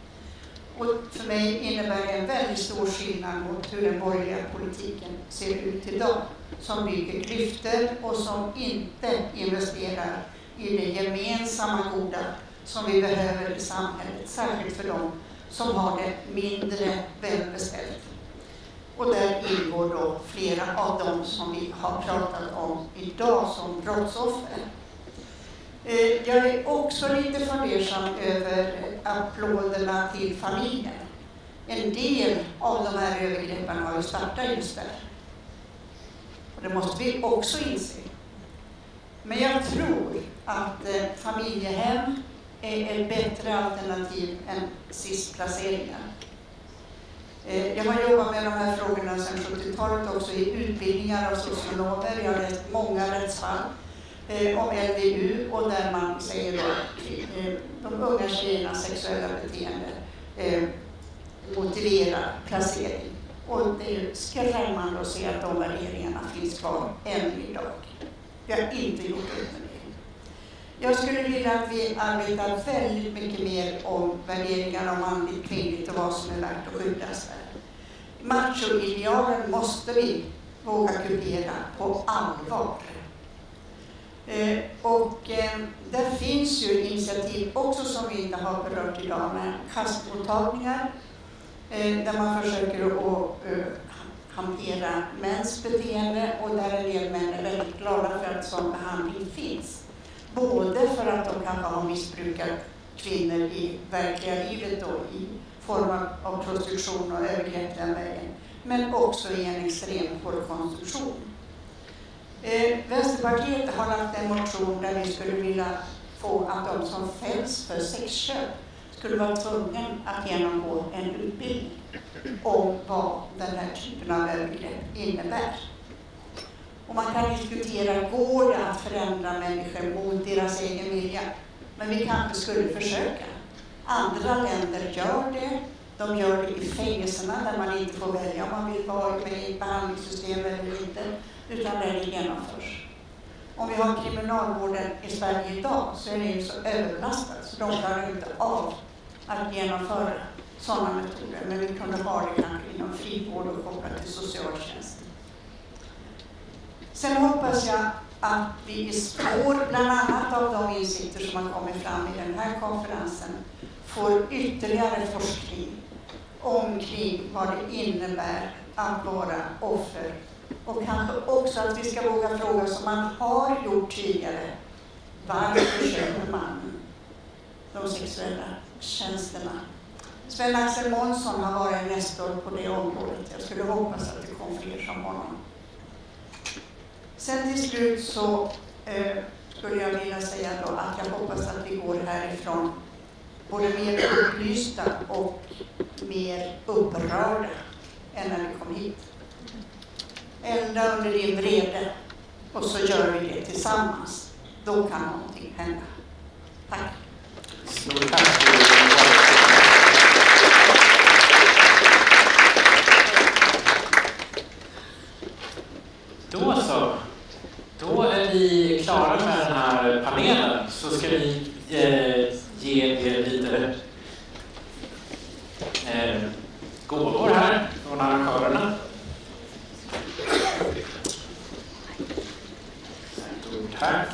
Och för mig innebär det en väldigt stor skillnad mot hur den borgerliga politiken ser ut idag, som bygger klyftor och som inte investerar i det gemensamma goda som vi behöver i samhället, särskilt för dem som har det mindre välbeställt. Och där ingår då flera av dem som vi har pratat om idag som brottsoffer. Jag är också lite fundersam över applåderna till familjen. En del av de här övergreppen har ju startat just där. Och det måste vi också inse. Men jag tror att familjehem är ett bättre alternativ än SIS-placeringar. Jag har jobbat med de här frågorna sedan 70-talet också i utbildningar av socionomer. Jag har läst många rättsfall om LVU och där man säger att de unga tjejernas sexuella beteende motiverar placering. Och det är skrämmande att se att de värderingarna finns kvar än idag. Vi har inte gjort upp med det. Jag skulle vilja att vi arbetar väldigt mycket mer om värderingar om manligt, kvinnligt och vad som är värt att skyddas där. Machoidealen måste vi våga kupera på allvar. Där finns ju initiativ också som vi inte har berört idag med kastmottagningar där man försöker att hantera mäns beteende och där en del män är väldigt glada för att sån behandling finns. Både för att de kanske har missbrukat kvinnor i verkliga livet och i form av prostitution och övergrepp den vägen, men också i en extrem porrkonsumtion. Vänsterpartiet har lagt en motion där vi skulle vilja få att de som fälls för sexköp skulle vara tvungna att genomgå en utbildning om vad den här typen av övergrepp innebär. Och man kan diskutera, går det att förändra människor mot deras egen vilja? Men vi kanske skulle försöka. Andra länder gör det. De gör det i fängelserna där man inte får välja om man vill vara med i ett behandlingssystem eller inte, utan där det genomförs. Om vi har kriminalvården i Sverige idag så är det ju så överbelastat så de klarar inte av att genomföra sådana metoder. Men vi kunde ha det kanske inom frivård och kopplat till socialtjänst. Sen hoppas jag att vi i spår bland annat av de insikter som har kommit fram i den här konferensen får ytterligare forskning omkring vad det innebär att vara offer. Och kanske också att vi ska våga fråga som man har gjort tidigare. Varför köper man de sexuella tjänsterna? Sven-Axel Månsson har varit nästor på det området. Jag skulle hoppas att det kom fler som honom. Sen till slut så skulle jag vilja säga då att jag hoppas att vi går härifrån både mer upplysta och mer upprörda än när vi kom hit. Elda under din vrede och så gör vi det tillsammans. Då kan någonting hända. Tack. Stort tack. Då så. Då är vi klara med den här panelen. Så ska vi ge er lite gåvor här från arrangörerna. Tack.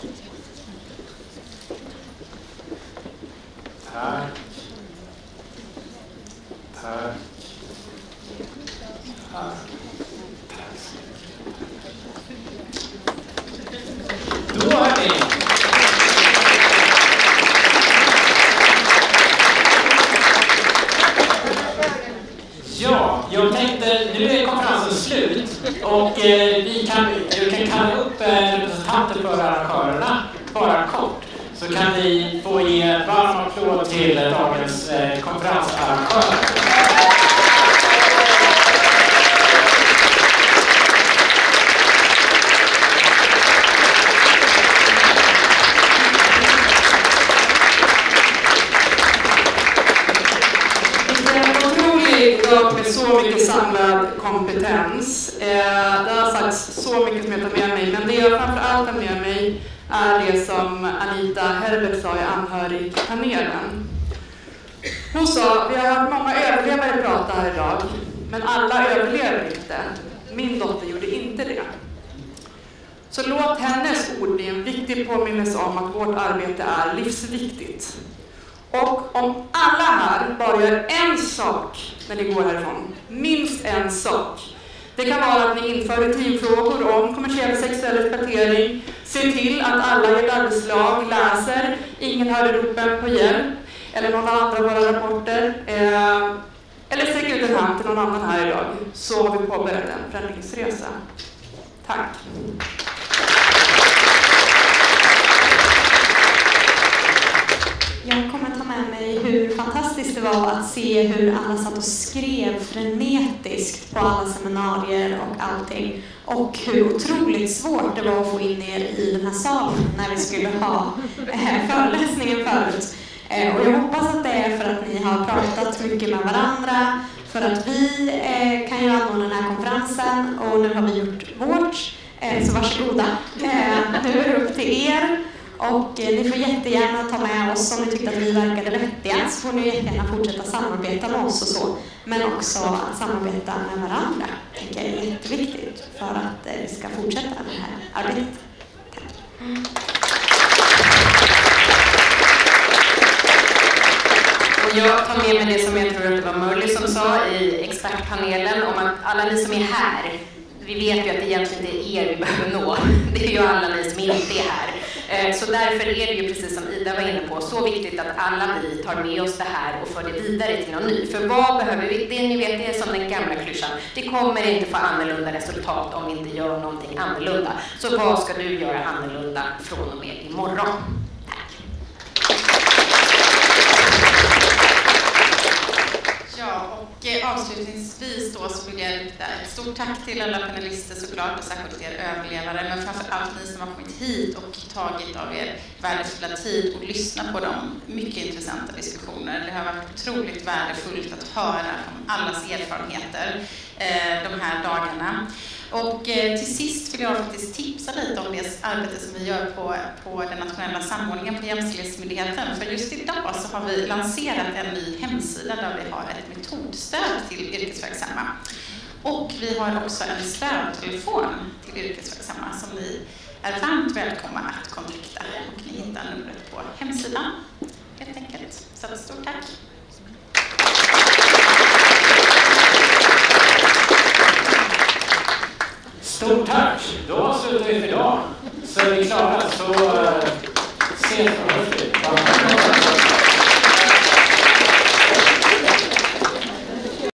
Tack. Tack. Tack. Då är vi. Ja, jag tänkte, nu är konferensen slut och du kan kalla upp representanter för arrangörerna bara kort. Så kan vi få ge varm applåd till dagens konferensarrangörer. Med så mycket samlad kompetens. Det har sagts så mycket som jag tar med mig, men det jag framförallt tar med mig är det som Anita Herbert sa i anhörigpanelen. Hon sa, vi har hört många överlevare prata här idag, men alla överlever inte. Min dotter gjorde inte det. Så låt hennes ord bli en viktig påminnelse om att vårt arbete är livsviktigt. Och om alla här bara gör en sak när ni går härifrån, minst en sak, Det kan vara att ni inför rutinfrågor om kommersiell sexuell exploatering, se till att alla i ett arbetslag läser Ingen hörde ropen på hjälp eller någon annan av våra rapporter, eller sträcka ut en hand till någon annan här idag, så har vi påbörjat en förändringsresa. Tack! Jag kommer ta med mig hur fantastiskt det var att se hur alla satt och skrev frenetiskt på alla seminarier och allting. Och hur otroligt svårt det var att få in er i den här salen när vi skulle ha föreläsningen förut. Och jag hoppas att det är för att ni har pratat mycket med varandra, för att vi kan ju anordna den här konferensen och nu har vi gjort vårt. Så varsågoda. Nu är det upp till er. Och ni får jättegärna ta med oss om ni tyckte att vi verkade vettiga, så får ni jättegärna fortsätta samarbeta med oss och så. Men också att samarbeta med varandra, tycker jag är jätteviktigt för att vi ska fortsätta med det här arbetet. Och jag tar med mig det som jag tror att det var Murley som sa i expertpanelen om att alla ni som är här, vi vet ju att det egentligen inte är er vi behöver nå. Det är ju alla ni som inte är här. Så därför är det ju precis som Ida var inne på så viktigt att alla vi tar med oss det här och för det vidare till någon ny. För vad behöver vi? Det ni vet, det är som den gamla klyschan. Det kommer inte få annorlunda resultat om vi inte gör någonting annorlunda. Så vad ska du göra annorlunda från och med imorgon? Ja, och avslutningsvis då så vill jag rikta ett stort tack till alla panelister såklart och särskilt er överlevare, men framför allt ni som har kommit hit och tagit av er värdefulla tid och lyssnat på de mycket intressanta diskussioner. Det har varit otroligt värdefullt att höra om allas erfarenheter de här dagarna. Och till sist vill jag faktiskt tipsa lite om det arbete som vi gör på den nationella samordningen på Jämställdhetsmyndigheten. För just idag så har vi lanserat en ny hemsida där vi har ett metodstöd till yrkesverksamma. Och vi har också en stödtelefon till yrkesverksamma som ni är varmt välkomna att kontakta. Och ni hittar numret på hemsidan helt enkelt. Så ett stort tack! Stort tack! Då avslutar vi för idag. Så är vi klara. Så ses vi.